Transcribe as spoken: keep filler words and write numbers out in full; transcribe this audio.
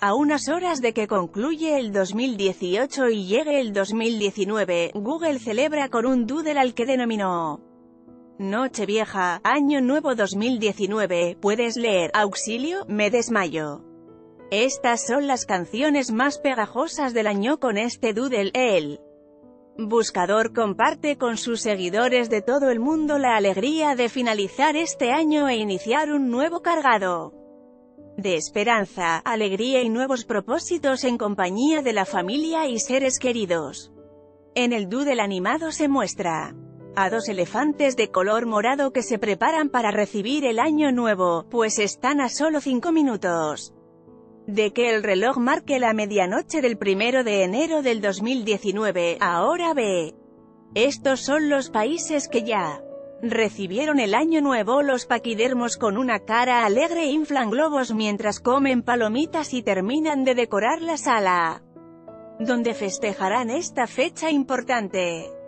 A unas horas de que concluye el dos mil dieciocho y llegue el dos mil diecinueve, Google celebra con un doodle al que denominó Nochevieja, Año Nuevo dos mil diecinueve. Puedes leer: auxilio, me desmayo. Estas son las canciones más pegajosas del año con este doodle. El buscador comparte con sus seguidores de todo el mundo la alegría de finalizar este año e iniciar un nuevo cargado de esperanza, alegría y nuevos propósitos en compañía de la familia y seres queridos. En el doodle animado se muestra a dos elefantes de color morado que se preparan para recibir el año nuevo, pues están a solo cinco minutos de que el reloj marque la medianoche del primero de enero del dos mil diecinueve. Ahora ve. Estos son los países que ya recibieron el año nuevo. Los paquidermos con una cara alegre inflan globos mientras comen palomitas y terminan de decorar la sala donde festejarán esta fecha importante.